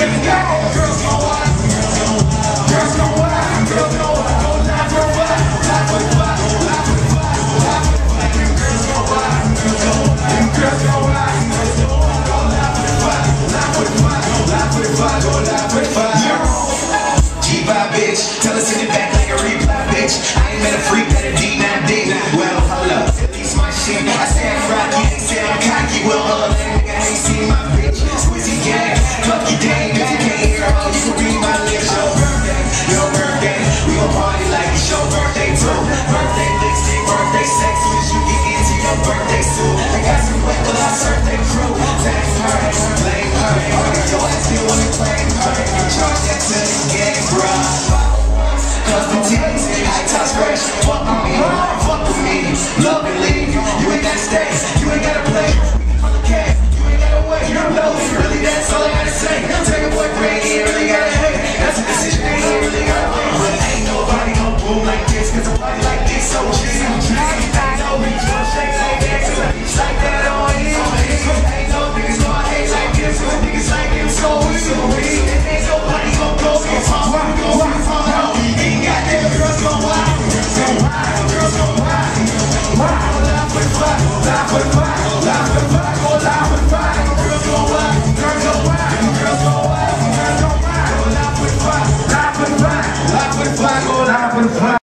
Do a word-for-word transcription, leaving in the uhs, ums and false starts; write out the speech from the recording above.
Tell us in the back like a reply, bitch. I ain't met a freak that a D nine D. Well, hold up, at least my shit. I say I'm Rockie, they say I'm cocky. Well, all that nigga ain't seen my bitch. Squizzy gang, Lucky Dame. If you can't hear all, you can read my lips. Your birthday, your birthday. We gon' party like it's your birthday too. Birthday lipstick, birthday sex. Soon as you get into your birthday suit, I got some wet, but I serve that crew. Thank her, blame her. Yo, I still wanna claim her. Charge that to the game, bruh. Custom titties, high top fresh, fuck with me, fuck with me, love and leave. You ain't gotta stay, you ain't gotta play. Okay, you ain't gotta wait, you know, really that's all I gotta say. Tell your boyfriend, he ain't really gotta hate. That's a decision, they ain't really gotta wait. But ain't nobody gon' boom like this, cause a party like this so cheap. Ain't no bitch gon' shake like that, cause a bitch like that on him. Ain't no niggas gon' hate like this, cause niggas like him so easy. Ain't nobody gon' go get home, go get home. Girls go wild, girls go wild, girls go wild. Go live with fire, live with fire, live with fire, go live with fire. Girls go wild, girls go wild, girls go wild, girls go wild. Go live with fire, live with fire, live with fire, go live with fire.